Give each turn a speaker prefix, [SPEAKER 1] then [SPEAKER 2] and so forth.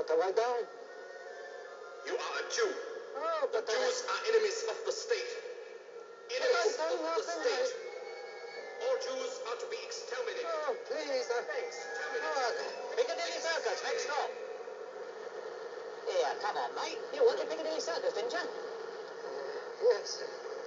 [SPEAKER 1] to write down?
[SPEAKER 2] You are a Jew.
[SPEAKER 1] Oh,
[SPEAKER 2] The
[SPEAKER 1] but
[SPEAKER 2] Jews are enemies of the state. Enemies of the state. All Jews are to be exterminated.
[SPEAKER 1] Oh, please.
[SPEAKER 2] Exterminated.
[SPEAKER 1] Piccadilly Circus, next stop. Here, come on, mate. You wanted Piccadilly Circus, didn't you? Yes.